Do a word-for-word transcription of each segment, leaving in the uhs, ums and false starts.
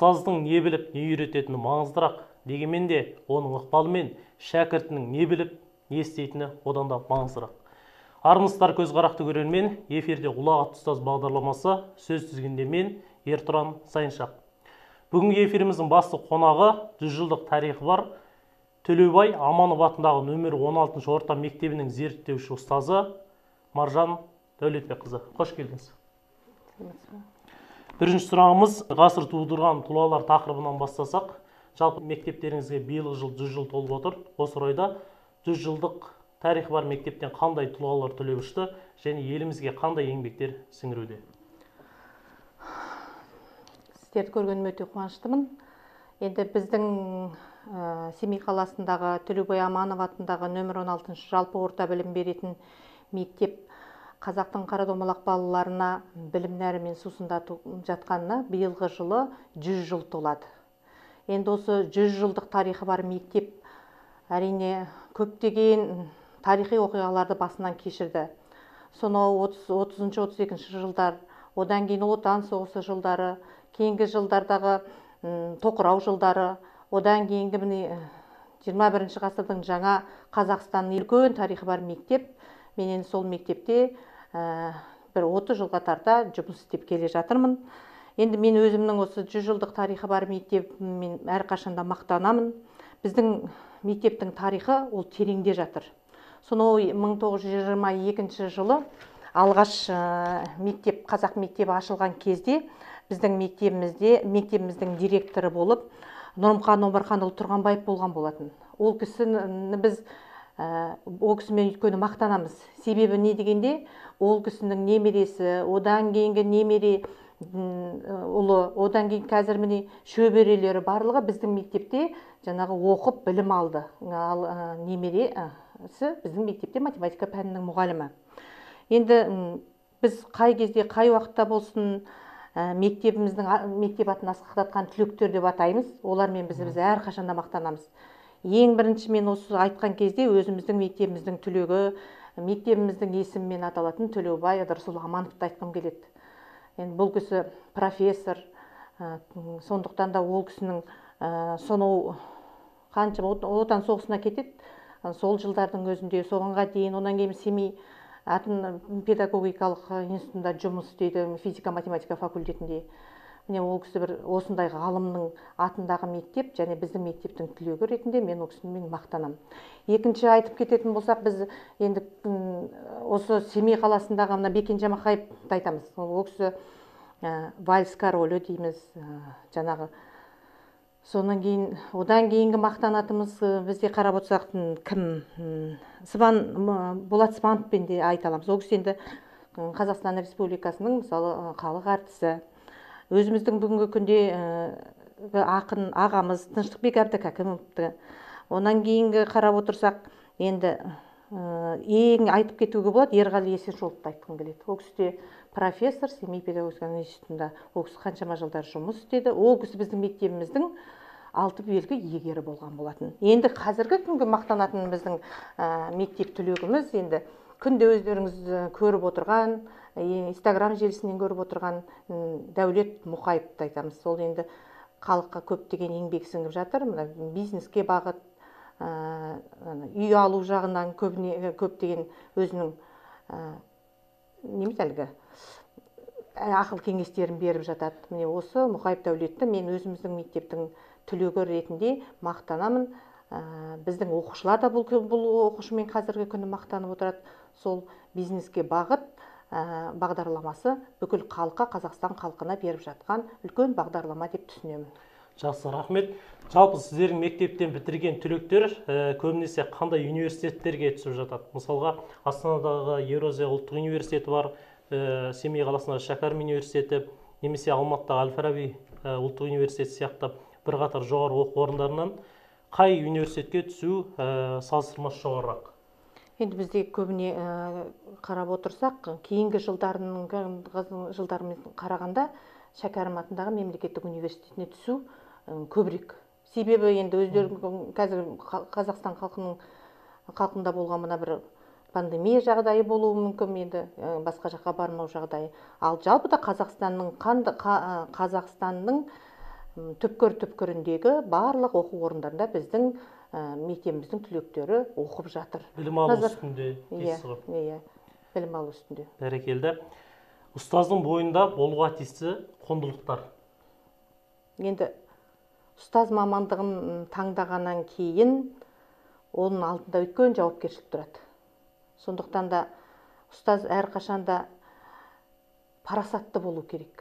ұстаздың не біліп, не үйрететіні маңыздырақ, дегенмен де оның ықпалымен шәкіртінің не біліп, не істейтіні одан да маңыздырақ. Армысыздар көзқарақты көрермен, эфирде ұлағатты ұстаз бағдарламасы, сөз тізгінде мен Ертұран Сайыншақ. Бүгінгі эфиріміздің басты қонағы жүз жылдық тарихы бар Төлеубай Аманов атындағы нөмір он алтыншы орта мектебінің зерттеуші ұстазы Маржан Дәулетбекқызы. Қош келдіңіз. Бірінші сұрағымыз ғасыр тудырған тұлғалар тақырыбынан бастасақ, жалпы мектептеріңізге биылғы жыл жүз жыл толып отыр. Осы орайда жүз жылдық тарихы бар мектептен қандай тұлғалар түлеп ұшты және елімізге қандай еңбектер сіңіруде? Сіздерді көргеніме өте қуаныштымын. Енді біздің Семей қаласындағы Төлеубай Аманов атындағы нөмір он алтыншы жалпы орта білім беретін мектеп қазақтың қара-домалақ балаларына білім нәрімен сусындатып жатқанына биылғы жылы жүз жыл толады. Енді осы жүз жылдық тарихы бар мектеп әрине көптеген тарихи оқиғаларды басынан кешірді. Сонау отызыншы отыз екінші жылдар, одан кейін Отан соғысы жылдары, кейінгі жылдардағы тоқырау жылдары, одан кейінгі міне жиырма бірінші ғасырдың жаңа Қазақстанның үлкен тарихы бар мектеп. Мен сол мектепте бір отыз жылға тарта жұмыс істеп келе жатырмын. Енді мен өзімнің осы жүз жылдық тарихы бар мектебіммен әрқашанда мақтанамын. Біздің мектептің тарихы ол тереңде жатыр. Сонау мың тоғыз жүз жиырма екінші жылы алғаш мектеп, қазақ мектебі ашылған кезде біздің мектебімізде мектебіміздің директоры болып Нұрымхан Омарханұлы Тұрғанбаев болған болатын. Ол кісіні біз ол кісімен өйткені мақтанамыз. Себебі не дегенде, ол кісінің немересі, одан кейінгі немере ұлы, одан кейін қазір міне шөберелері барлығы біздің мектепте жаңағы оқып білім алды. Ал немересі біздің мектепте математика пәнінің мұғалімі. Енді біз қай кезде, қай уақытта болсын мектебіміздің мектеп атын асқақтатқан түлектер деп атаймыз. Олармен біз біз әрқашанда мақтанамыз. Ең бірінші мен осы айтқан кезде өзіміздің мектебіміздің түлегі, мектебіміздің есімімен аталатын Төлеубай Ыдырысұлы Амановты айтқым келеді. Енді бұл кісі профессор, сондықтан да ол кісінің сонау қанша Отан соғысына кетеді, сол жылдардың өзінде соғанға дейін, онан кейін Семей атын педагогикалық институтында жұмыс істейді, физика-математика факультетінде. Міне ол кісі бір осындай ғалымның атындағы мектеп және біздің мектептің түлегі ретінде мен ол кісімен мақтанамын. Екінші айтып кететін болсақ, біз енді осы Семей қаласындағы мына Бекен Жамахаевты айтамыз. Ол кісі вальс королі дейміз, жаңағы. Сонан кейін, одан кейінгі мақтанатымыз бізде қарап отырсақ кім? Сыбан, Болат Сыбановпен де айта аламыз. Ол кісі енді Қазақстан Республикасының мысалы халық әртісі. Өзіміздің бүгінгі күнде ақын ағамыз Тыныштықбек Әбдікәкімовті. Онан кейінгі қарап отырсақ, енді ең айтып кетуге болады, Ерғали Есенжоловты айтқым келеді. Ол кісі де профессор, Семей педагогикалық институтында ол кісі қаншама жылдар жұмыс істеді. Ол кісі біздің мектебіміздің алты белгі иегері болған болатын. Енді қазіргі күнгі мақтанатын біздің мектеп түлегіміз енді күнде өздеріңіз көріп отырған, Инстаграм желісінен көріп отырған Дәулет Мұқаевты айтамыз. Сол енді халыққа көптеген еңбек сіңіп жатыр. Бизнеске бағыт, үй алу жағынан көптеген өзінің неміз әлгі ақыл кеңестерін беріп жатады. Міне осы Мұқаев Дәулетті мен өзіміздің мектептің түлегі ретінде мақтанамын. Біздің оқушылар да бұл оқушымен қазіргі күні мақтанып отырады. Сол бизнеске бағыт бағдарламасы бүкіл халыққа, Қазақстан халқына беріп жатқан үлкен бағдарлама деп түсінемін. Жақсы, рахмет. Жалпы сіздердің мектептен бітірген түлектер көбінесе қандай университеттерге түсіп жатады? Мысалға, Астанадағы Еуразия ұлттық университеті бар, Семей қаласындағы Шәкәрім университеті, немесе Алматыдағы Әл-Фараби ұлттық университеті сияқты бірқатар жоғары оқу орындарынан қай университетке түсу салыстырмасы жоғарырақ? Енді бізде көбіне қарап отырсақ, кейінгі жылдармен қарағанда Шәкәрім атындағы мемлекеттік университетіне түсу көбірек. Себебі енді өздерінің қазір Қазақстан халқының халқында болған мына бір пандемия жағдайы болуы мүмкін, енді басқа жаққа бармау жағдайы. Ал жалпы да Қазақстанның Қазақстанның түпкір түпкіріндегі барлық оқу орындарында біздің мектебіміздің түлектері оқып жатыр. Білім алу үстінде. Иә, білім алу үстінде. Бәрекелді. Ұстаздың бойында болуға тиісті құндылықтар. Енді ұстаз мамандығын таңдағаннан кейін оның алдында үлкен жауапкершілік тұрады. Сондықтан да ұстаз әрқашанда парасатты болу керек.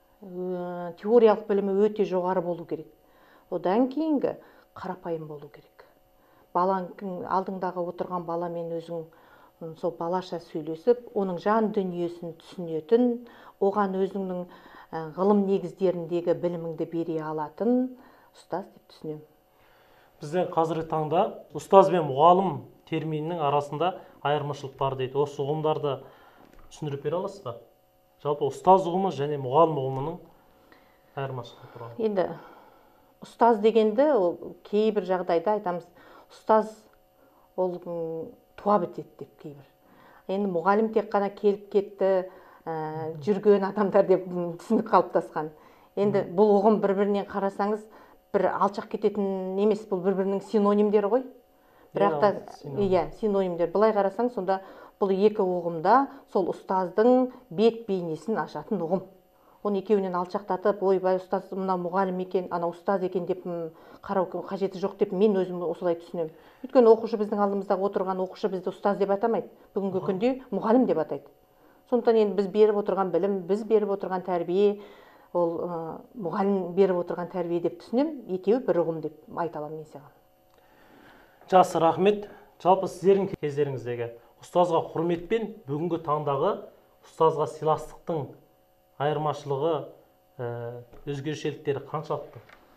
Теориялық білімі өте жоғары болу керек. Одан кейінгі қарапайым болу керек. Балаң алдыңдағы отырған баламен өзің сол балаша сөйлесіп, оның жан дүниесін түсінетін, оған өзіңнің ғылым негіздеріндегі біліміңді бере алатын ұстаз деп түсінемін. Бізден қазіргі таңда ұстаз бен мұғалім терминінің арасында айырмашылық бар дейді. Осы ұғымдарды түсіндіріп бере аласыз ба? Жалпы ұстаз ұғымы және мұғалім ұғымының айырмашылығы туралы. Енді ұстаз дегенді кейбір жағдайда айтамыз, ұстаз ол туа бітеді деп кейбір. Енді мұғалім тек қана келіп кетті, жүрген адамдар деп түсінік қалыптасқан. Енді бұл ұғым бір-бірінен қарасаңыз, бір алшақ кететін емес, бұл бір-бірінің синонимдері ғой. Бірақ та, иә, синонимдер. Былай қарасаң, сонда бұл екі ұғымда сол ұстаздың бет бейнесін ашатын ұғым. Оны екеуінен алшақтатып, ойбай ұстаз мына мұғалім екен, ана ұстаз екен деп қарау қажеті жоқ деп мен өзім осылай түсінемін. Өйткені оқушы, біздің алдымыздағы отырған оқушы бізді ұстаз деп атамайды. Бүгінгі күнде мұғалім деп атайды. Сондықтан енді біз беріп отырған білім, біз беріп отырған тәрбие, ол мұғалім беріп отырған тәрбие деп түсінемін. Екеуі бір ұғым деп айта аламын мен саған. Жақсы, рахмет. Жалпы сіздердің кездеріңіздегі ұстазға құрметпен бүгінгі таңдағы ұстазға сыйластықтың айырмашылығы, өзгешеліктері қаншалықты?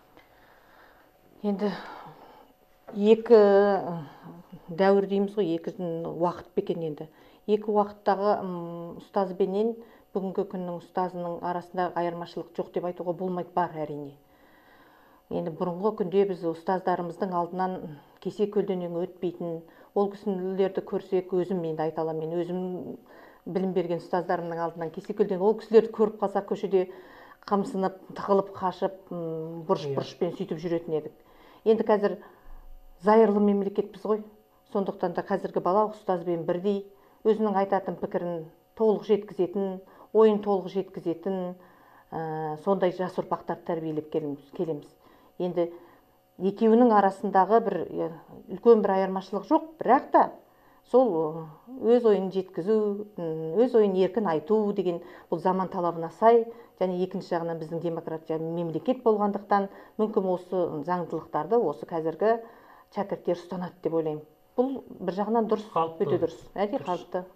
Енді екі дәуір дейміз ғой, екі уақыт бекен енді. Екі уақыттағы ұстазбенен бүгінгі күннің ұстазының арасында айырмашылық жоқ деп айтуға болмайды, бар әрине. Енді бұрынғы күнде біз ұстаздарымыздың алдынан кесе көлденең өтпейтін, ол кісілерді көрсек, өзім мен айта аламын, мен өзім білім берген ұстаздарымның алдынан кесе көлденең, ол кісілерді көріп қалсақ көшеде қамсынып, тығылып, қашып, бұрыш-бұрышпен сөйтіп жүретін едік. Енді қазір зайырлы мемлекетпіз ғой. Сондықтан да қазіргі бала ұстазбен бірдей, өзінің айтатын пікірін толық жеткізетін, ойын толық жеткізетін, сондай жас ұрпақтарды тәрбиелеп келеміз. Енді екеуінің арасындағы бір үлкен бір айырмашылық жоқ, бірақ та сол өз ойын жеткізу, өз ойын еркін айту деген бұл заман талабына сай, және екінші жағынан біздің демократия мемлекет болғандықтан мүмкін осы заңдылықтарды осы қазіргі шәкірттер ұстанады деп ойлаймын. Бұл бір жағынан дұрыс, өте дұрыс. Әдей қалыпты.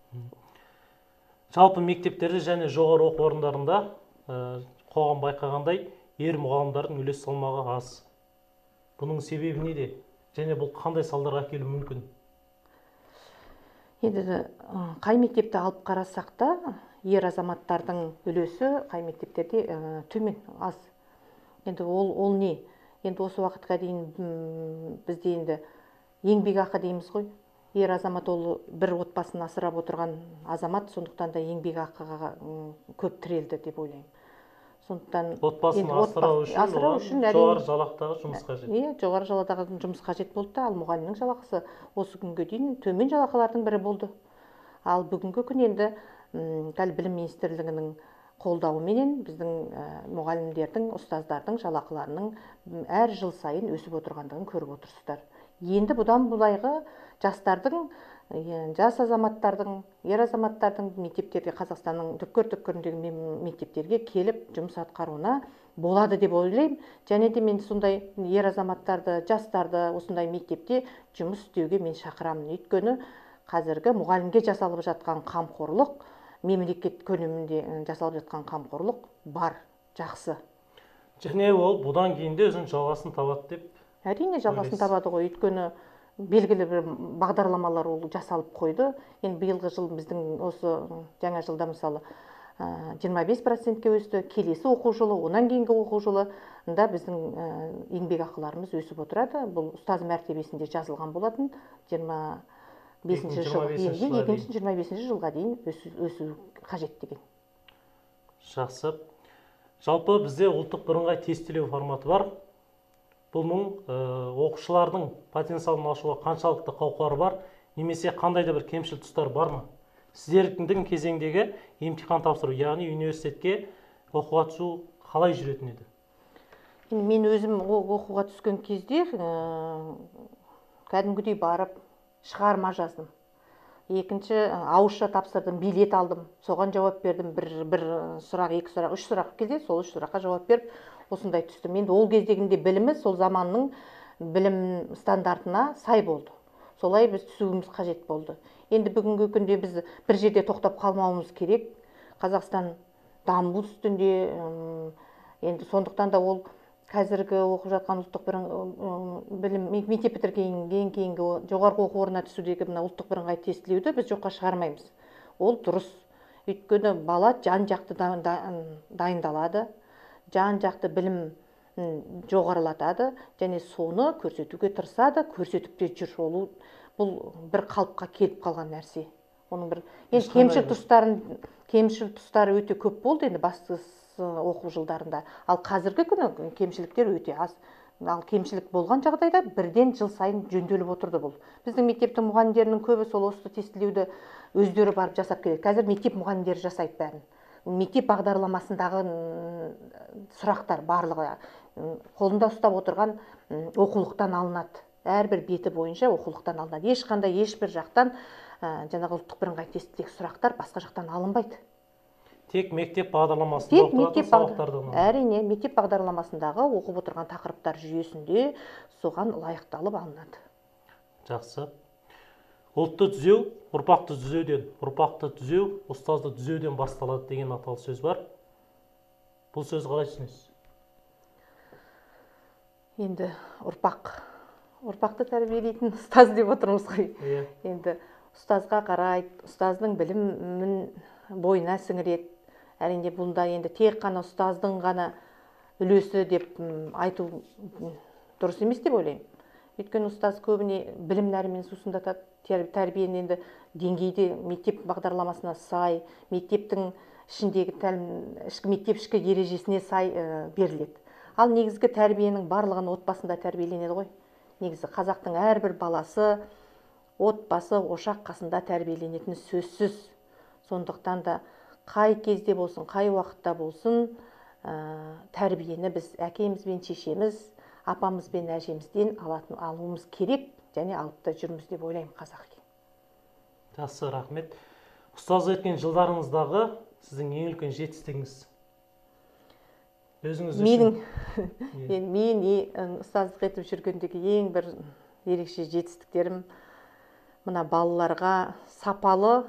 Жалпы мектептерде және жоғары оқу орындарында қоғам байқағандай ер мұғалімдардың үлес салмағы аз. Бұның себебі неде? Және бұл қандай салдарға әкелуі мүмкін? Енді қай мектепті алып қарасақ та, ер азаматтардың үлесі қай мектептерде төмен, аз. Енді ол не? Енді осы уақытқа дейін бізде енді еңбекақы дейміз ғой. Ер азамат ол бір отбасын асырап отырған азамат, сондықтан да еңбекақыға көп тірелді деп ойлаймын. Сондықтан отбасын асырау үшін жоғары жалақыдағы жұмыс қажет. Иә, жоғары жалақыдағы жұмыс қажет болды, ал мұғалімнің жалақысы осы күнге дейін төмен жалақылардың бірі болды. Ал бүгінгі күн енді білім министрлігінің қолдауыменен біздің мұғалімдердің, ұстаздардың жалақыларының әр жыл сайын өсіп отырғандығын көріп отырсыздар. Енді бұдан былайғы жастардың, жас азаматтардың, ер азаматтардың мектептерге, Қазақстанның түкпір-түкпіріндегі мектептерге келіп жұмыс атқаруына болады деп ойлаймын. Және де мен сондай ер азаматтарды, жастарды осындай мектепте жұмыс істеуге мен шақырамын. Өйткені қазіргі мұғалімге жасалып жатқан қамқорлық, мемлекет көлемінде жасалып жатқан қамқорлық бар, жақсы. Және ол бұдан кейін де өзінің жалғасын табады деп? Әрине жалғасын табады ғой, өйткені белгілі бір бағдарламалар ол жасалып қойды. Енді биылғы жыл біздің осы жаңа жылда мысалы жиырма бес процентке өсті, келесі оқу жылы, онан кейінгі оқу жылында біздің еңбекақыларымыз өсіп отырады. Бұл ұстаз мәртебесінде жазылған болатын, жиырма бесінші жылға дейін өсу қажет деген. Жақсы. Жалпы бізде ұлттық бірыңғай тестілеу форматы бар. Бұның оқушылардың потенциалын ашуға қаншалықты қауқары бар, немесе қандай да бір кемшіл тұстар бар ма? Сіздердің кезеңдегі емтихан тапсыру, яғни университетке оқуға түсу қалай жүретін еді? Мен өзім оқуға түскен кезде кәдімгідей барып шығарма жаздым. Екінші ауызша тапсырдым, билет алдым, соған жауап бердім. Бір, бір сұрақ, екі сұрақ, үш сұрақ келді, сол үш сұраққа жауап беріп, осындай түстім. Енді ол кездегінде білімі сол заманның білім стандартына сай болды. Солай біз түсуіміз қажет болды. Енді бүгінгі күнде біз бір жерде тоқтап қалмауымыз керек. Қазақстан даму үстінде, енді сондықтан да ол қазіргі оқып жатқан ұлттық білім мектеп бітіргеннен кейінгі жоғарғы оқу орнына түсудегі мына ұлттық бірыңғай тестілеуді біз жоққа шығармаймыз. Ол дұрыс. Өйткені бала жан-жақты дайындалады, жан-жақты білім жоғарылатады, және соны көрсетуге тырысады, көрсетіп те жүр. Ол бұл бір қалыпқа келіп қалған нәрсе. Оның бір енді кемшіл тұстарын кемшіл тұстары өте көп болды енді басты оқу жылдарында. Ал қазіргі күні кемшіліктер өте аз. Ал кемшілік болған жағдайда бірден жыл сайын жөнделіп отырды бұл. Біздің мектептің мұғалімдерінің көбі сол осы тестілеуді өздері барып жасап келеді. Қазір мектеп мұғалімдері жасайды бәрін. Мектеп бағдарламасындағы сұрақтар барлығы қолында ұстап отырған оқулықтан алынады. Әрбір беті бойынша оқулықтан алынады. Ешқандай ешбір жақтан жаңағы ұлттық бірыңғай тестілеу сұрақтар басқа жақтан алынбайды. Тек мектеп бағдарламасында оқытылатын сабақтардан. Әрине, мектеп бағдарламасындағы оқып отырған тақырыптар жүйесінде соған лайықталып алынады. Жақсы. Ұлтты түзеу, ұрпақты түзеуден, ұрпақты түзеу, ұстазды түзеуден басталады деген аталы сөз бар. Бұл сөз қалай түсінесіз? Енді ұрпақ. Ұрпақты тәрбиелейтін ұстаз деп отырмыз ғой. Енді ұстазға қарайды, ұстаздың білімін бойына сіңіреді. Әрине бұнда енді тек қана ұстаздың ғана үлесі деп айту дұрыс емес деп ойлаймын. Өйткені ұстаз көбіне білім нәрімен сусындатады. Тәрбиені енді деңгейде мектеп бағдарламасына сай, мектептің ішіндегі ішкі мектеп ішкі ережесіне сай беріледі. Ал негізгі тәрбиенің барлығын отбасында тәрбиеленеді ғой. Негізі қазақтың әрбір баласы отбасы ошақ қасында тәрбиеленетіні сөзсіз. Сондықтан да қай кезде болсын, қай уақытта болсын, тәрбиені біз әкеміз бен шешеміз, апамыз бен әжемізден алатын алуымыз керек, және алып та жүрміз деп ойлаймын қазақ екен. Жақсы, рахмет. Ұстаз еткен жылдарыңыздағы сіздің ең үлкен жетістігіңіз? Өзіңіз үшін? Менің мен ұстаздық етіп жүргендегі ең бір ерекше жетістіктерім мына балаларға сапалы,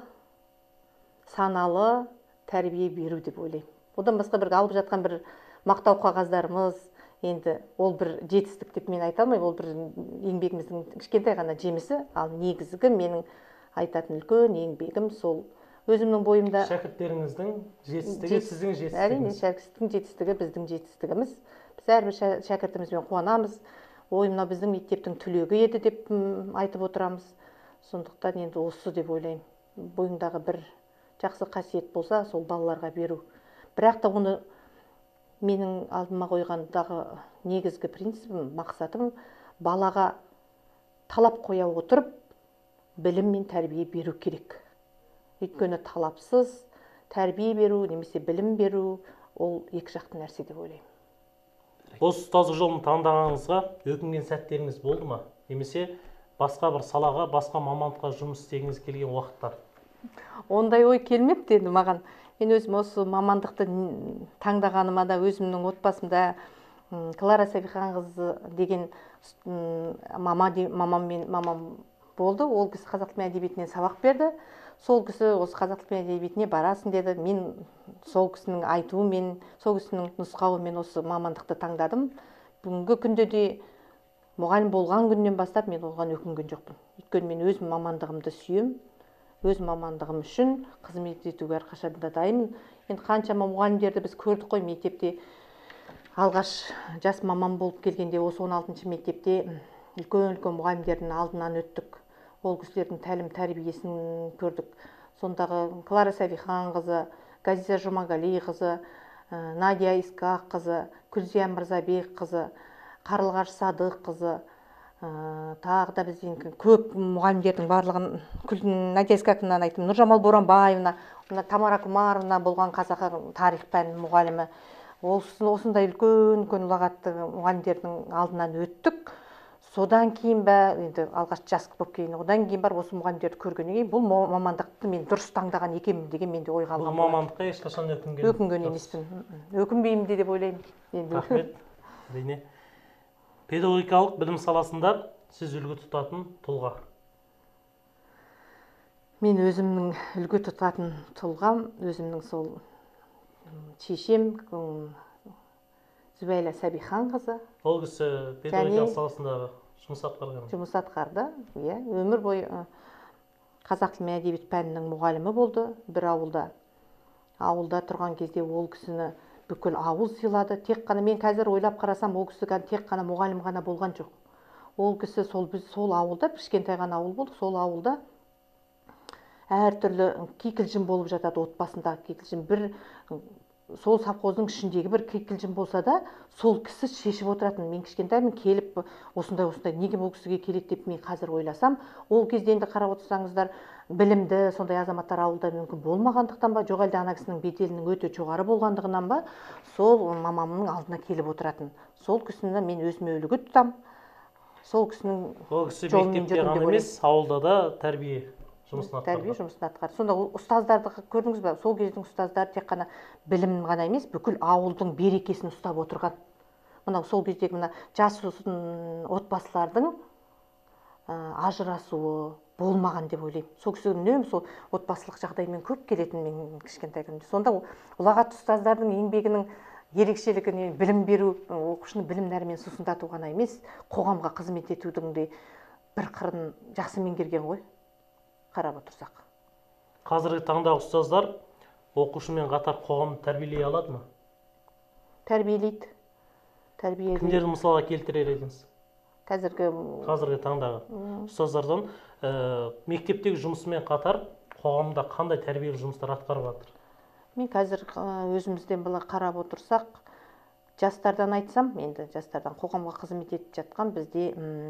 саналы тәрбие беру деп ойлаймын. Одан басқа бір алып жатқан бір мақтау қағаздарымыз, енді ол бір жетістік деп мен айта алмаймын, ол бір еңбегіміздің кішкентай ғана жемісі, ал негізгі менің айтатын үлкен еңбегім сол өзімнің бойымда. Шәкірттеріңіздің жетістігі сіздің жетістігіңіз. Әрине, шәкірттің жетістігі біздің жетістігіміз. Біз әрбір шәкіртімізбен қуанамыз. Ойымна біздің мектептің түлегі еді деп айтып отырамыз. Сондықтан енді осы деп ойлаймын. Бойыңдағы бір жақсы қасиет болса, сол балаларға беру. Бірақ та оны менің алдыма қойғандағы негізгі принципім, мақсатым балаға талап қоя отырып, білім мен тәрбие беру керек. Өйткені талапсыз тәрбие беру немесе білім беру ол екі жақты нәрсе деп ойлаймын. Осы ұстаздық жолын таңдағаныңызға өкінген сәттеріңіз болды ма? Немесе басқа бір салаға, басқа мамандыққа жұмыс істегіңіз келген уақыттар? Ондай ой келмепті енді маған. Мен өзім осы мамандықты таңдағаныма да өзімнің отбасымда Клара Сәбиханқызы деген мамам мен мамам болды. Ол кісі қазақ тілі әдебиетінен сабақ берді. Сол кісі осы қазақ тілі әдебиетіне барасың деді. Мен сол кісінің айтуымен, сол кісінің нұсқауымен осы мамандықты таңдадым. Бүгінгі күнде де мұғалім болған күннен бастап мен оған өкінген жоқпын. Өйткені мен өз мамандығымды сүйем, өз мамандығым үшін қызмет етуге әрқашанда дайынмын. Енді қаншама мұғалімдерді біз көрдік қой мектепте. Алғаш жас маман болып келгенде осы он алтыншы мектепте үлкен-үлкен мұғалімдердің алдынан өттік. Ол кісілердің тәлім тәрбиесін көрдік. Сондағы Клара Сәбиханқызы, Газиза Жұмағалиқызы, Надия Искаққызы, Күлзия Мырзабекқызы, Қарлығаш Садыққызы, тағы да бізден көп мұғалімдердің барлығын, Надия Искаққызынан айттым, Нұржамал Боранбаевна, Тамара Кумаровна болған қазақ тарих пән мұғалімі. Осындай үлкен-үлкен ұлағатты мұғалімдердің алдынан өттік. Содан кейін бә, енді алғаш жас болып кейін, одан кейін бар осы мұғалімдерді көргеннен кейін, бұл мамандықты мен дұрыс таңдаған екенмін деген менде ой қалған. Бұл мамандыққа ешқашан өкінген? Өкінген емеспін. Өкінбеймін де деп ойлаймын. Рахмет. Әрине. Педагогикалық білім саласында сіз үлгі тұтатын тұлға? Мен өзімнің үлгі тұтатын тұлғам, өзімнің сол шешем Зүбәйла Сәбиханқызы. Ол кісі педагогикалық саласындағы жұмыс атқарған? Жұмыс атқарды, иә. Өмір бойы қазақ тілі мен әдебиет пәнінің мұғалімі болды бір ауылда. Ауылда тұрған кезде ол кісіні бүкіл ауыл сыйлады. Тек қана мен қазір ойлап қарасам, ол кісі тек қана мұғалім ғана болған жоқ. Ол кісі сол біз сол ауылда, кішкентай ғана ауыл болдық, сол ауылда әртүрлі кикілжің болып жатады отбасында. Кикілжің бір сол совхоздың ішіндегі бір кикілжің болса да, сол кісі шешіп отыратын. Мен кішкентаймын, келіп осындай осындай неге бұл кісіге келеді деп мен қазір ойласам, ол кезде енді қарап отырсаңыздар, білімді сондай азаматтар ауылда мүмкін болмағандықтан ба, жоқ әлде ана кісінің беделінің өте жоғары болғандығынан ба, сол мамамның алдына келіп отыратын. Сол кісіні мен өзіме үлгі тұтам. Сол кісінің ол кісі мектепте ғана емес, ауылда да тәрбие жұмысын атқарды. Тәрбие жұмысын атқарды. Сонда ұстаздарды көрдіңіз бе? Сол кездің ұстаздары тек қана білім ғана емес, бүкіл ауылдың берекесін ұстап отырған. Мына сол кездегі мына жас отбасылардың ажырасуы болмаған деп ойлаймын. Сол кісі үнемі сол отбасылық жағдаймен көп келетін мен кішкентай күнде. Сонда ұлағатты ұстаздардың еңбегінің ерекшелігі білім беру, оқушыны білім нәрімен сусындату ғана емес, қоғамға қызмет етудің де бір қырын жақсы меңгерген ғой, қарап отырсақ. Қазіргі таңдағы ұстаздар оқушымен қатар қоғамды тәрбиелей алады ма? Тәрбиелейді. Тәрбиелейді. Кімдерді мысалға келтірер едіңіз? Қазіргі қазіргі таңдағы ұстаздардан мектептегі жұмысымен қатар қоғамда қандай тәрбиелік жұмыстар атқарып жатыр? Мен қазір өзімізден былай қарап отырсақ, жастардан айтсам, енді жастардан қоғамға қызмет етіп жатқан бізде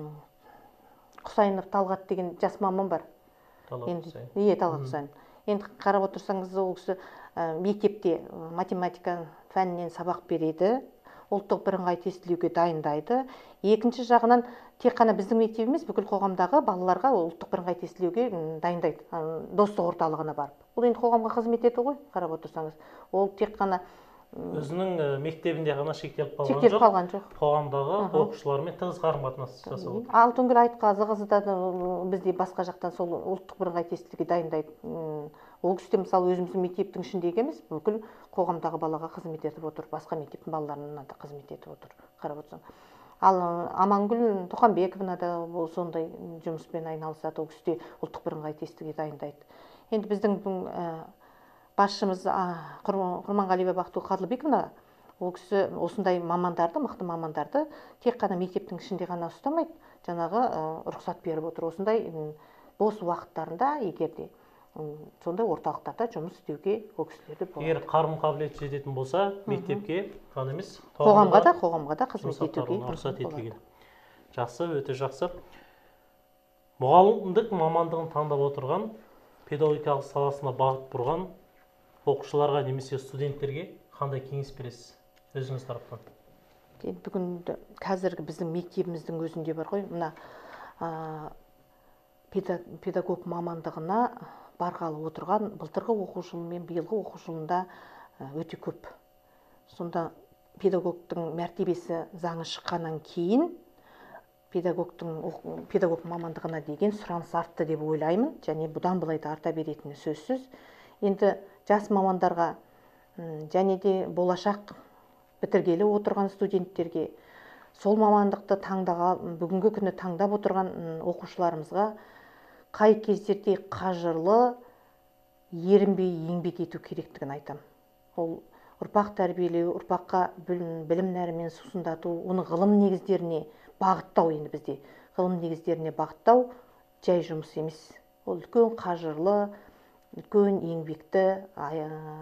Құсайынов Талғат деген жас маман бар. Иә, Талғат Құсайынов. Енді қарап отырсаңыз, ол кісі мектепте математика фәнінен сабақ береді, ұлттық бірыңғай тестілеуге дайындайды. Екінші жағынан тек қана біздің мектеп емес, бүкіл қоғамдағы балаларға ұлттық бірыңғай тестілеуге дайындайды, достық орталығына барып. Ол енді қоғамға қызмет ету ғой, қарап отырсаңыз. Ол тек қана өзінің мектебінде ғана шектеліп қалған жоқ. Қоғамдағы оқушылармен тығыз қарым-қатынас жасап отыр. Алтынгүл Айтқазықызы да бізде басқа жақтан сол ұлттық бірыңғай тестілеуге дайындайды. Ол кісі мысалы өзіміздің мектептің ішіндегі емес, бүкіл қоғамдағы балаға қызмет етіп отыр, басқа мектептің балаларына да қызмет етіп отыр, қарап отырсаң. Ал Амангүл Тоқанбековна да сондай жұмыспен айналысады, ол кісі де ұлттық бірыңғай тестілеуге дайындайды. Енді біздің басшымыз Құрманғалиева Бақтығұл Қадылбековна, ол кісі осындай мамандарды, мықты мамандарды тек қана мектептің ішінде ғана ұстамайды, жаңағы рұқсат беріп отыр. Осындай бос уақыттарында егерде сондай орталықтарда жұмыс істеуге ол кісілерді болады. Егер қарым қабілет жететін болса, мектепке ғана емес, қоғамға да, қоғамға да қызмет етуге рұқсат етілген. Жақсы, өте жақсы. Мұғалімдік мамандығын таңдап отырған, педагогикалық саласына бағыт бұрған оқушыларға немесе студенттерге қандай кеңес бересіз өзіңіз тараптан? Бүгін қазіргі біздің мектебіміздің өзінде бар ғой, мына педагог мамандығына барғалы отырған былтырғы оқу жылы мен биылғы оқу жылында өте көп. Сонда педагогтың мәртебесі заңы шыққаннан кейін педагогтың педагог мамандығына деген сұраныс артты деп ойлаймын, және бұдан былай да арта беретіні сөзсіз. Енді жас мамандарға және де болашақ бітіргелі отырған студенттерге сол мамандықты таңдаған, бүгінгі күні таңдап отырған оқушыларымызға қай кездерде қажырлы, ерінбей еңбек ету керектігін айтам. Ол ұрпақ тәрбиелеу, ұрпаққа білім нәрімен сусындату, оны ғылым негіздеріне бағыттау, енді бізде ғылым негіздеріне бағыттау жай жұмыс емес. Ол үлкен қажырлы, үлкен еңбекті,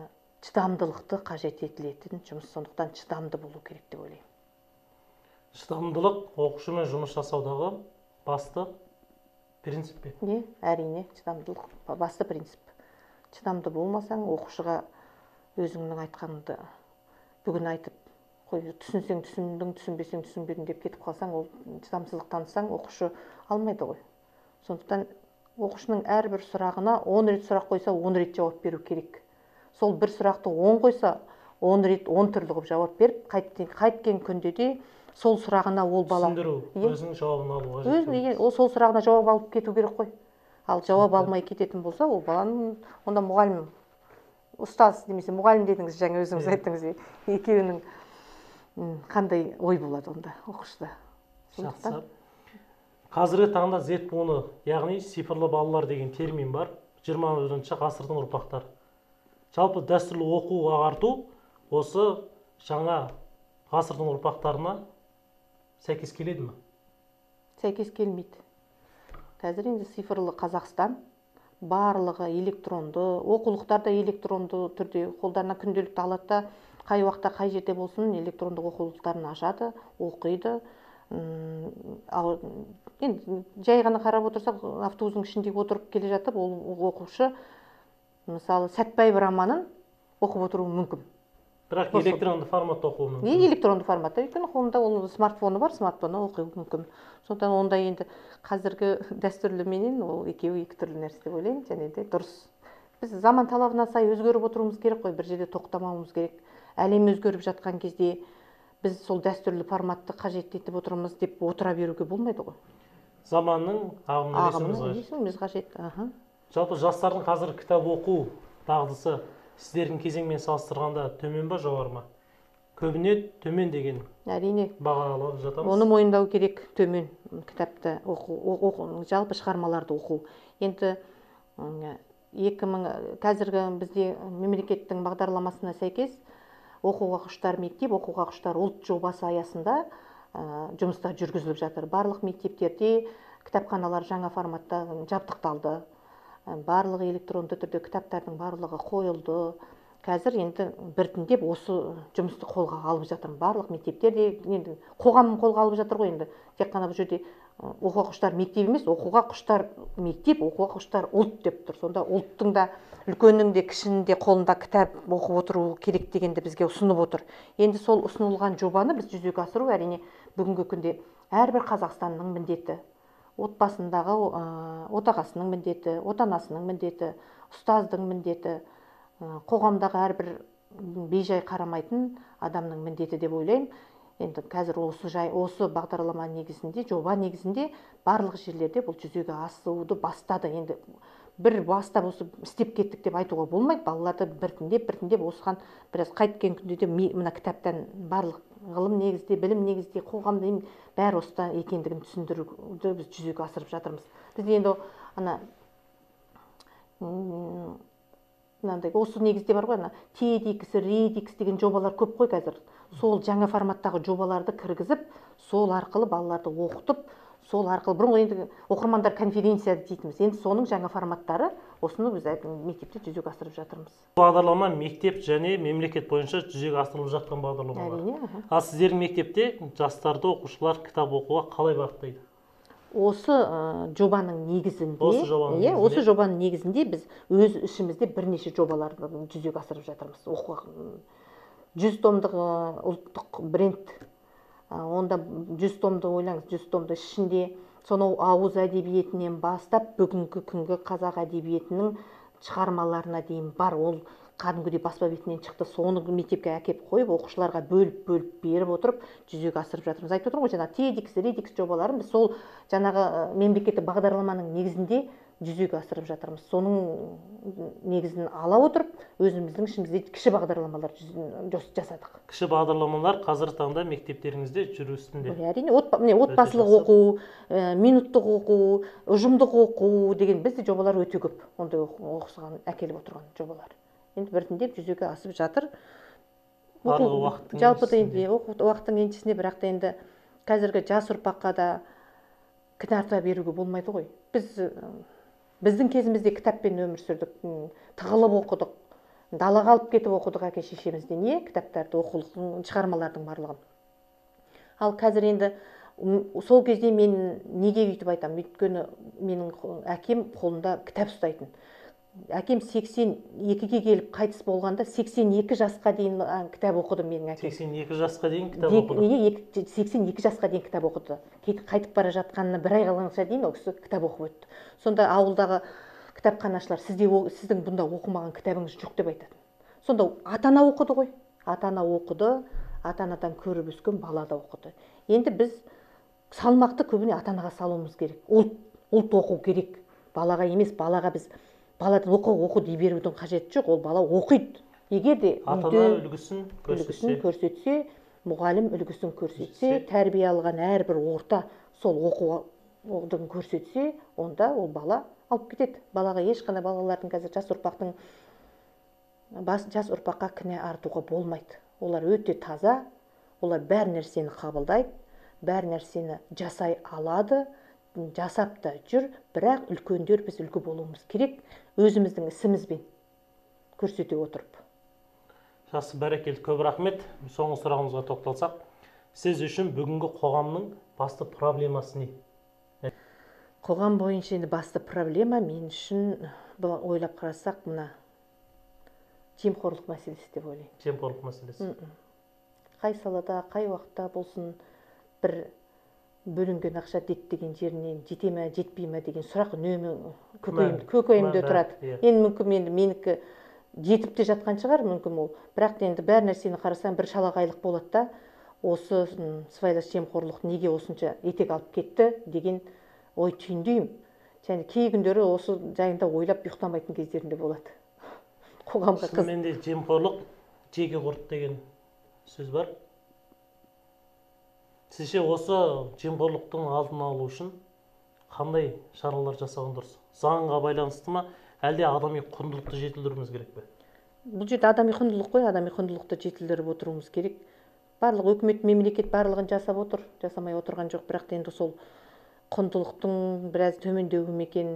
чыдамдылықты қажет етілетін жұмыс, сондықтан чыдамды болу керек деп ойлаймын. Чыдамдылық оқушымен жұмыс жасаудағы басты принцип пе? Не, әрине, чыдамдылық басты принцип. Чыдамды болмасаң, оқушыға өзіңнің айтқаныңды бүгін айтып, қой, түсінсең түсіндің, түсінбесең түсінбедің деп кетіп қалсаң, ол чыдамсыздық танытсаң, оқушы алмайды ғой. Сондықтан оқушының әрбір сұрағына он рет сұрақ қойса, он рет жауап беру керек. Сол бір сұрақты он қойса, он рет он түрлі қылып жауап беріп, қайткен күнде де сол сұрағына ол бала түсіндіру, өзінің жауабын алу қажет. Өзінің ол сол сұрағына жауап алып кету керек қой. Ал жауап алмай кететін болса, ол баланың онда мұғалім, ұстаз немесе мұғалім дедіңіз, жаңа өзіңіз айттыңыз, екеуінің қандай ой болады онда оқушыда. Жақсы. Қазіргі таңда зет буыны, яғни цифрлы балалар деген термин бар, жиырма бірінші ғасырдың ұрпақтары. Жалпы дәстүрлі оқу ағарту осы жаңа ғасырдың ұрпақтарына сәйкес келеді ме? Сәйкес келмейді. Қазір енді цифрлы Қазақстан барлығы электронды, оқулықтар да электронды түрде қолдарына күнделікті алады да, қай уақытта қай жерде болсын электронды оқулықтарын ашады, оқиды. Енді жай ғана қарап отырсақ, автобустың ішінде отырып келе жатып, ол оқушы мысалы Сәтбаев романын оқып отыруы мүмкін. Бірақ электронды форматта оқуы мүмкін. Не электронды форматта, өйткені қолында оның смартфоны бар, смартфоны оқуы мүмкін. Сондықтан онда енді қазіргі дәстүрлі менен ол екеуі екі түрлі нәрсе деп ойлаймын, және де дұрыс. Біз заман талабына сай өзгеріп отыруымыз керек қой, бір жерде тоқтамауымыз керек. Әлем өзгеріп жатқан кезде біз сол дәстүрлі форматты қажет етіп отырмыз деп отыра беруге болмайды ғой. Заманның ағымына ілесуіміз қажет. Жалпы жастардың қазір кітап оқу дағдысы сіздердің кезеңмен салыстырғанда төмен ба, жоғары ма? Көбіне төмен деген әрине бағалап жатамыз. Оны мойындау керек, төмен кітапты оқу, жалпы шығармаларды оқу. Енді екі мың қазіргі бізде мемлекеттің бағдарламасына сәйкес оқуға құштар мектеп, оқуға құштар ұлт жобасы аясында жұмыстар жүргізіліп жатыр. Барлық мектептерде кітапханалар жаңа форматта жабдықталды. Барлығы электронды түрде кітаптардың барлығы қойылды. Қазір енді біртіндеп осы жұмысты қолға алып жатыр. Барлық мектептерде енді қоғам қолға алып жатыр ғой, енді тек қана бұл жерде оқуға құштар мектеп емес, оқуға құштар мектеп, оқуға құштар ұлт деп тұр. Сонда ұлттың да үлкеннің де кішінің де қолында кітап оқып отыру керек дегенді бізге ұсынып отыр. Енді сол ұсынылған жобаны біз жүзеге асыру әрине бүгінгі күнде әрбір қазақстанның міндеті. Отбасындағы отағасының міндеті, отанасының міндеті, ұстаздың міндеті, қоғамдағы әрбір бейжай қарамайтын адамның міндеті деп ойлаймын. Енді қазір осы жай, осы бағдарлама негізінде, жоба негізінде барлық жерлерде бұл жүзеге асуды бастады. Енді бір бастап осы істеп кеттік деп айтуға болмайды. Балаларды біртіндеп, біртіндеп осыған біраз қайткен күнде де мына кітаптан барлық ғылым негізде, білім негізде, қоғамда бәрі осыда екендігін түсіндіруді біз жүзеге асырып жатырмыз. Біз енді ана мынандай осы негізде бар ғой, ана тедикс, редикс деген жобалар көп қой қазір. Сол жаңа форматтағы жобаларды кіргізіп, сол арқылы балаларды оқытып, сол арқылы бұрынғы енді оқырмандар конференция дейтіміз. Енді соның жаңа форматтары осыны біз мектепте жүзеге асырып жатырмыз. Бағдарлама мектеп және мемлекет бойынша жүзеге асырылып жатқан бағдарлама бар. Әрине. Ал сіздердің мектепте жастарды оқушылар кітап оқуға қалай бағыттайды? Осы жобаның негізінде, осы жобаның негізінде, осы жобаның негізінде біз өз ішімізде бірнеше жобаларды жүзеге асырып жатырмыз. Оқуға жүз томдық ұлттық бренд, онда жүз томды ойлаңыз, жүз томды ішінде сонау ауыз әдебиетінен бастап бүгінгі күнгі қазақ әдебиетінің шығармаларына дейін бар. Ол кәдімгідей баспа бетінен шықты, соны мектепке әкеп қойып, оқушыларға бөліп-бөліп беріп отырып жүзеге асырып жатырмыз. Айтып отырмын ғой, жаңа тедикс, редикс жобаларын біз сол жаңағы мемлекеттік бағдарламаның негізінде жүзеге асырып жатырмыз. Соның негізін ала отырып, өзіміздің ішімізде кіші бағдарламалар жасадық. Кіші бағдарламалар қазіргі таңда мектептеріңізде жүру үстінде. Әрине, отбасылық оқу, минуттық оқу, ұжымдық оқу деген бізде жобалар өте көп. Ондай оқысыған әкеліп отырған жобалар. Енді біртіндеп жүзеге асып жатыр. Жалпы да енді уақыттың еншісінде, бірақ та енді қазіргі жас ұрпаққа да кінарта беруге болмайды ғой. Біз біздің кезімізде кітаппен өмір сүрдік, тығылып оқыдық, далаға алып кетіп оқыдық әке шешемізден, не кітаптарды, оқулықтың, шығармалардың барлығын. Ал қазір енді сол кезде мен неге үйтіп айтамын, өйткені менің әкем қолында кітап ұстайтын. Әкем сексен екіге келіп қайтыс болғанда сексен екі жасқа дейін кітап оқыды менің әкем. сексен екі жасқа дейін кітап оқыды. сексен екі жасқа дейін кітап оқыды. Қайтып бара жатқанына бір ай қалғанша дейін ол кісі кітап оқып өтті. Сонда ауылдағы кітапханашылар сізде сіздің бұнда оқымаған кітабыңыз жоқ деп айтатын. Сонда ата-ана оқыды ғой. Ата-ана оқыды, ата-анадан көріп өскен бала да оқыды. Енді біз салмақты көбіне ата-анаға салуымыз керек. Ұлт, ұлт оқу керек. Балаға емес, балаға біз баладан оқу оқу дей берудің қажеті жоқ. Ол бала оқиды. Егер де ата-ана үлгісін көрсетсе, көрсетсе, мұғалім үлгісін көрсетсе, тәрбие алған әрбір орта сол оқудың көрсетсе, онда ол бала алып кетеді. Балаға ешқандай балалардың қазір жас ұрпақтың жас ұрпаққа кінә артуға болмайды. Олар өте таза, олар бәр нәрсені қабылдайды, бәр нәрсені жасай алады, жасап та жүр, бірақ үлкендер біз үлгі болуымыз керек, өзіміздің ісімізбен көрсете отырып. Жақсы, бәрекелді, көп рахмет. Соңғы сұрағымызға тоқталсақ, сіз үшін бүгінгі қоғамның басты проблемасы не? Қоғам бойынша енді басты проблема мен үшін ойлап қарасақ, мына жемқорлық мәселесі деп ойлаймын. Жемқорлық мәселесі. Қай салада, қай уақытта болсын бір бөлінген ақша діттеген жерінен жете ме, жетпей ме деген сұрақ үнемі көкейімде тұрады. Енді мүмкін енді менікі жетіп те жатқан шығар, мүмкін ол. Бірақ енді бәр нәрсені қарасаң бір шалағайлық болады да, осы сыбайлас жемқорлық неге осынша етек алып кетті деген ой түйіндеймін. Және кей күндері осы жайында ойлап ұйықтамайтын кездерінде болады. Қоғамға қыз. Шынымен де жемқорлық жеке құрт деген сөз бар. Сізше осы жемқорлықтың алдын алу үшін қандай шаралар жасаған дұрыс? Заңға байланысты ма, әлде адами құндылықты жетілдіруіміз керек пе? Бұл жерде адами құндылық қой, адами құндылықты жетілдіріп отыруымыз керек. Барлық өкімет, мемлекет барлығын жасап отыр, жасамай отырған жоқ, бірақ енді сол құндылықтың біраз төмендеуі ме екен.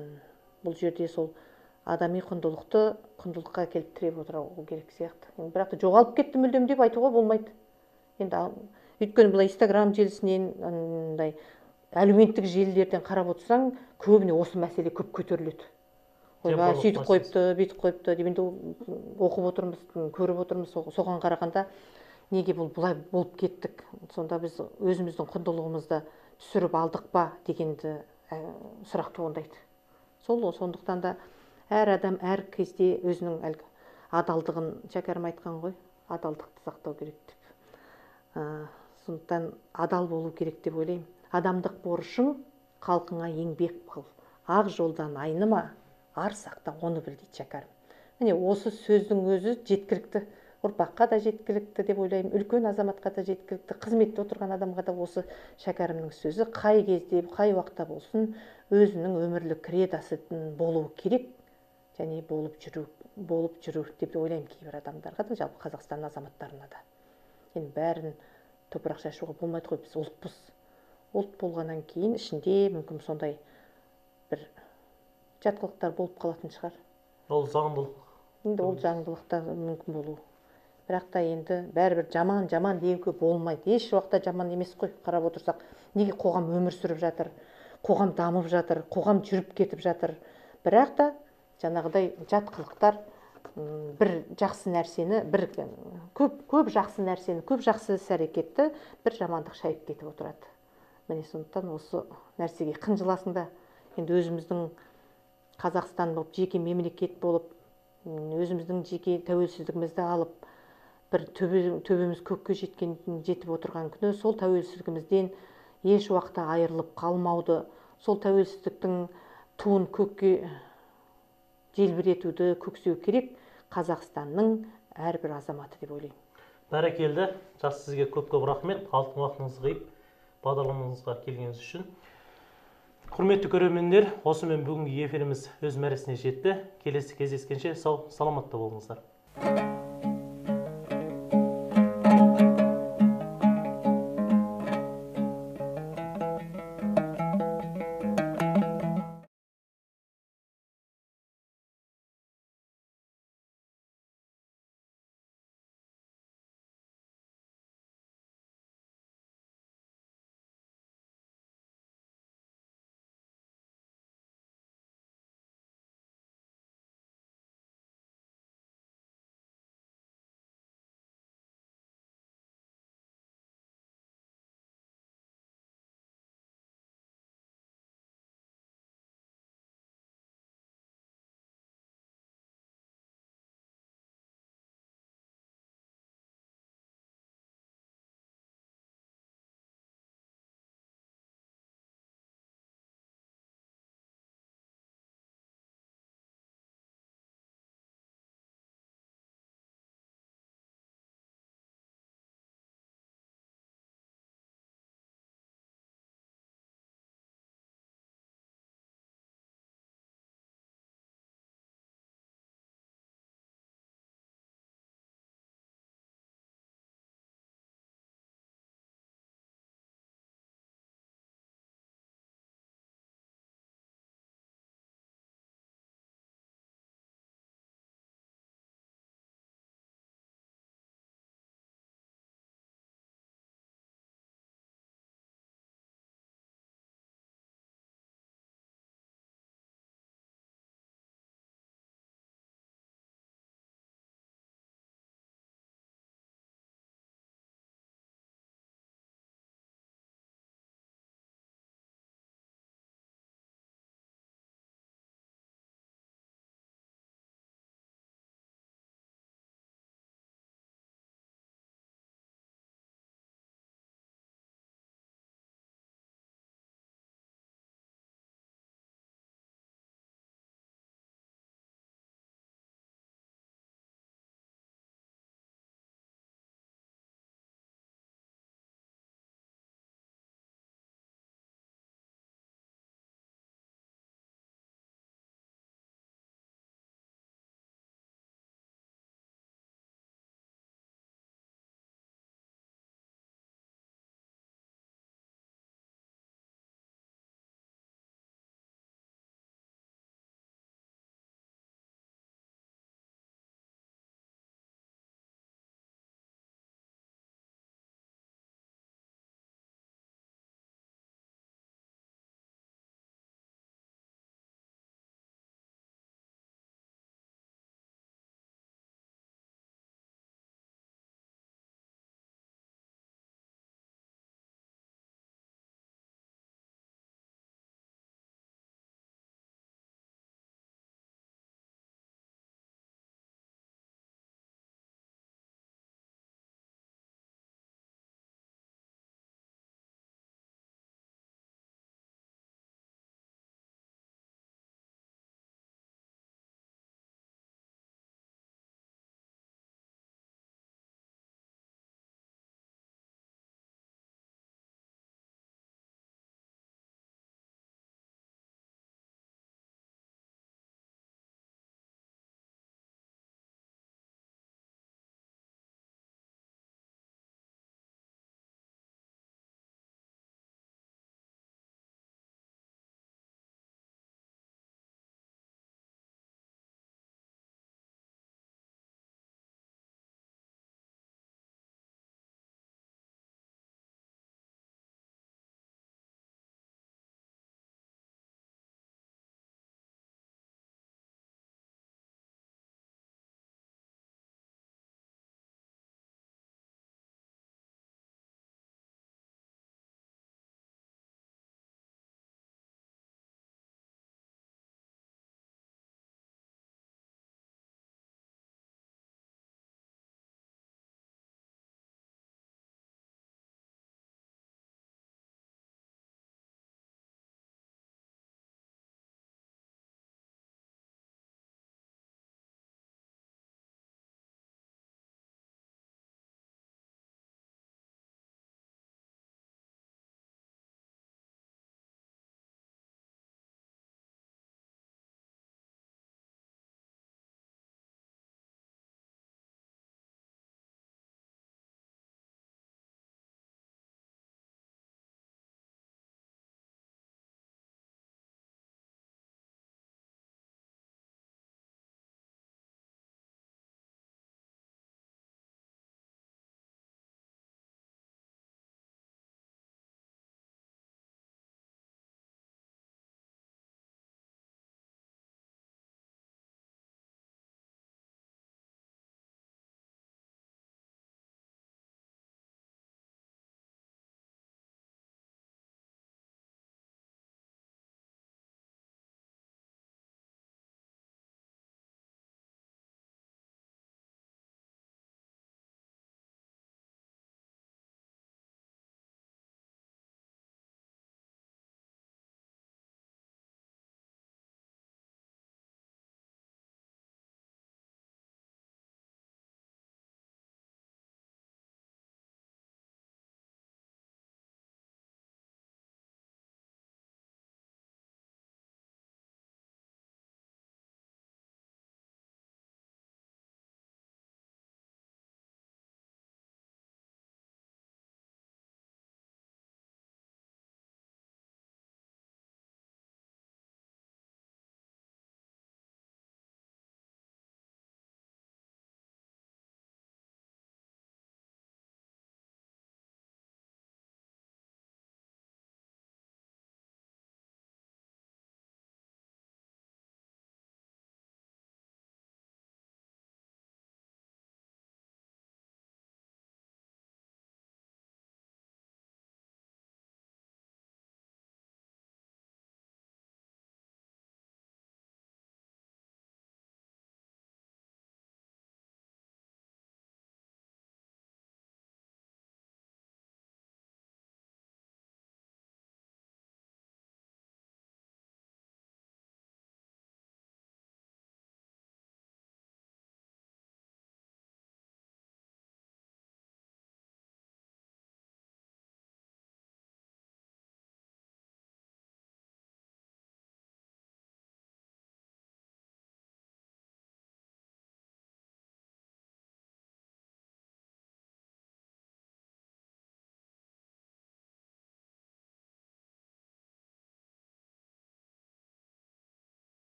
Бұл жерде сол адами құндылықты құндылыққа келіп тіреп отыру керек сияқты. Бірақ та жоғалып кетті мүлдем деп айтуға болмайды. Енді өйткені бұл Инстаграм желісінен, андай әлеуметтік желілерден қарап отырсаң, көбіне осы мәселе көп көтеріледі. Ойбай, сөйтіп қойыпты, бүйтіп қойыпты деп енді оқып отырмыз, көріп отырмыз, соған қарағанда неге бұл бұлай болып кеттік? Сонда біз өзіміздің құндылығымызды түсіріп алдық па дегенді сұрақ туындайды. Сол сондықтан да әр адам әр кезде өзінің әлгі адалдығын, Шәкәрім айтқан ғой, адалдықты сақтау керек деп. Сондықтан адал болу керек деп ойлаймын. Адамдық борышың халқыңа еңбек қыл. Ақ жолдан айныма, ар сақта оны біл дейді Шәкәрім. Міне осы сөздің өзі жеткілікті. Ұрпаққа да жеткілікті деп ойлаймын, үлкен азаматқа да жеткілікті, қызметте отырған адамға да осы Шәкәрімнің сөзі қай кезде, қай уақытта болсын өзінің өмірлік кредосы болуы керек, және болып жүру, болып жүру деп ойлаймын кейбір адамдарға да, жалпы Қазақстан азаматтарына да. Енді бәрін топырақ шашуға болмайды ғой, біз ұлтпыз. Ұлт болғаннан кейін ішінде мүмкін сондай бір жатқылықтар болып қалатын шығар. Ол заңдылық. Енді ол заңдылықта мүмкін болу. Бірақ та енді бәрібір жаман жаман деуге болмайды. Еш уақытта жаман емес қой, қарап отырсақ. Неге қоғам өмір сүріп жатыр, қоғам дамып жатыр, қоғам жүріп кетіп жатыр. Бірақ та жаңағыдай жатқылықтар бір жақсы нәрсені, бір көп көп жақсы нәрсені, көп жақсы іс-әрекетті бір жамандық шайып кетіп отырады. Міне сондықтан осы нәрсеге қынжыласың да, енді өзіміздің Қазақстан болып, жеке мемлекет болып, өзіміздің жеке тәуелсіздігімізді алып, бір төбеміз көкке жеткен, жетіп отырған күні сол тәуелсіздігімізден еш уақытта айырылып қалмауды, сол тәуелсіздіктің туын көкке желбіретуді көксеу керек Қазақстанның әрбір азаматы деп ойлаймын. Бәрекелді, жас сізге көп-көп рахмет, алтын уақытыңызды қиып бағдарламамызға келгеніңіз үшін. Құрметті көрермендер, осымен бүгінгі эфиріміз өз мәресіне жетті. Келесі кездескенше сау, саламатта болыңыздар.